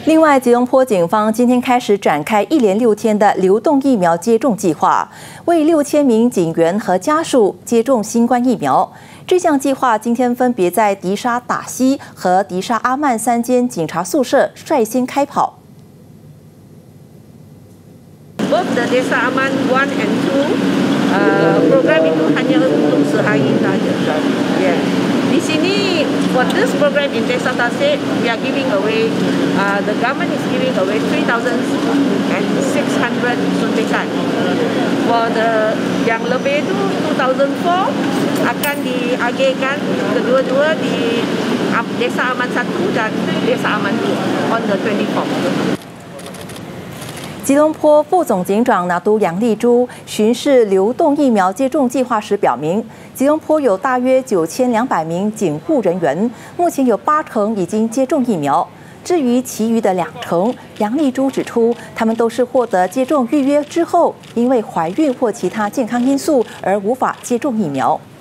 另外，吉隆坡警方今天开始展开1连6天的流动疫苗接种计划，为6000名警员和家属接种新冠疫苗。这项计划今天分别在迪沙打西和迪沙阿曼3间警察宿舍率先开跑。 Both the Desa Aman 1 and 2 program itu hanya untuk sehari saja. Yeah. Di sini for this program in Desa Tasik, we are giving away, the government is giving away 3,600 suntikan. For the yang lebih itu 2004 akan diagihkan kedua-dua di Desa Aman 1 dan Desa Aman 2 on the 24th. 吉隆坡副总警长拿督杨丽珠巡视流动疫苗接种计划时表明，吉隆坡有大约9200名警护人员，目前有8成已经接种疫苗。至于其余的2成，杨丽珠指出，他们都是获得接种预约之后，因为怀孕或其他健康因素而无法接种疫苗。